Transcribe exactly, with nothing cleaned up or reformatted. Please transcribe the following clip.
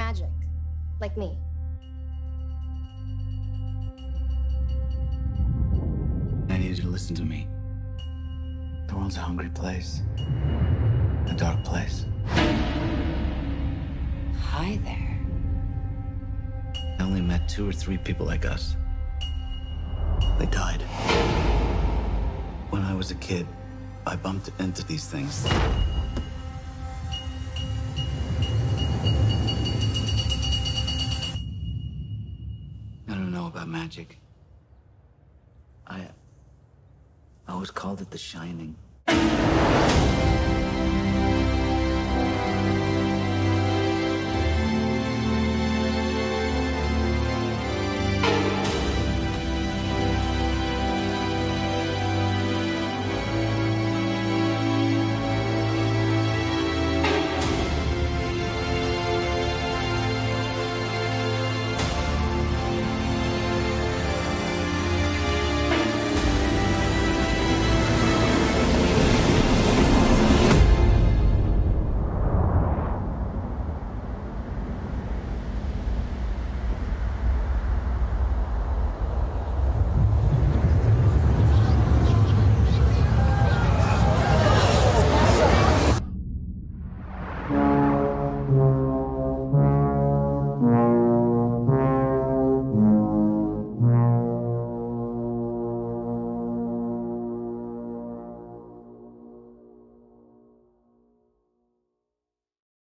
magic, like me. I need you to listen to me. The world's a hungry place. A dark place. Hi there. I only met two or three people like us. They died. When I was a kid, I bumped into these things. I don't know about magic. I... I always called it the Shining.